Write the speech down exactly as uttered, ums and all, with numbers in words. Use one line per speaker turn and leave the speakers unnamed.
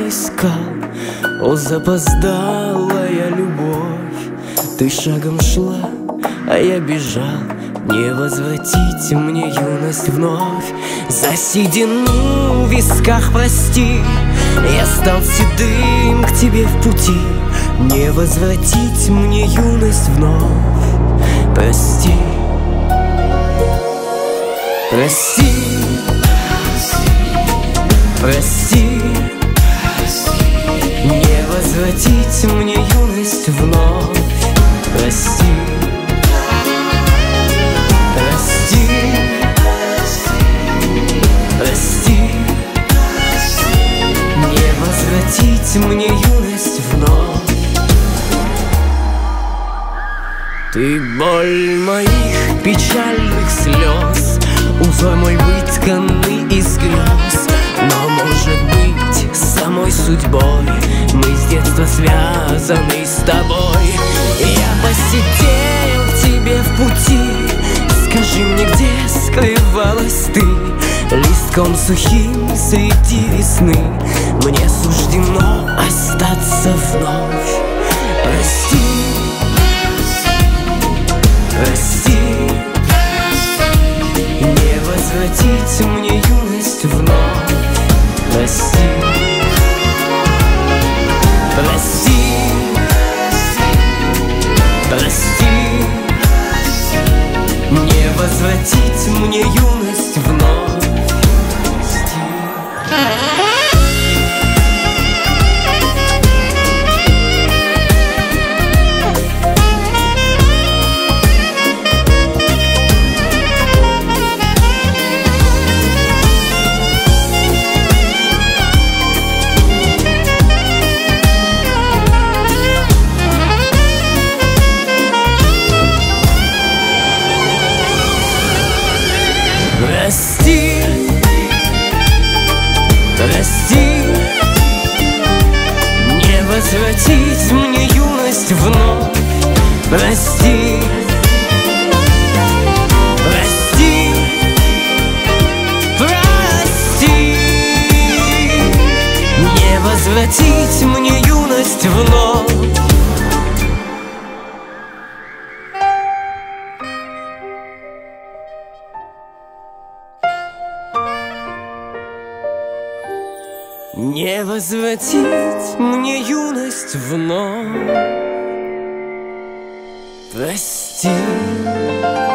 искал. О, запоздалая любовь, ты шагом шла, а я бежал. Не возвратить мне юность вновь. За седину в висках прости, я стал седым к тебе в пути. Не возвратить мне юность вновь. Прости, прости, прости, не возвратить мне юность вновь. Прости, прости, прости, не возвратить мне юность вновь. Ты боль моих печальных слез, узор мой вытканный из грез. Но, может быть, самой судьбой мы с детства связаны с тобой. Я посидел к тебе в пути, скажи мне, где скрывалась ты? Листком сухим среди весны мне суждено остаться вновь. Прости, прости, не возвратить мне юность вновь. Прости, прости, прости, не возвратить мне юность вновь. Прости, прости, не возвратить мне юность вновь. Прости, прости, прости, не возвратить мне юность вновь. Не возвратить мне юность вновь. Прости.